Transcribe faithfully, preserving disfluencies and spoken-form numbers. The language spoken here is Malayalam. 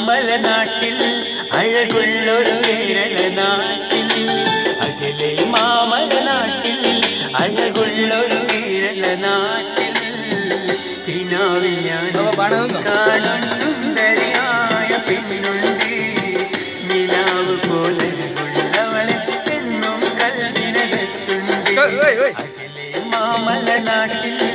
മാമലനാട്ടിൽ അഴകുള്ളൊരു കേരള നാട്ടിൽ അകലെ മാമലനാട്ടിൽ അഴകുള്ളൊരു കേരള നാട്ടിൽ കിനാവിൽ ഞാൻ കാണാൻ സുന്ദരിയായ പെണ്ണുണ്ട് നിലാവ് പോലെ ഉള്ളവളെ എന്നും കൽവിനകത്തുണ്ട് അകലെ മാമലനാട്ടിൽ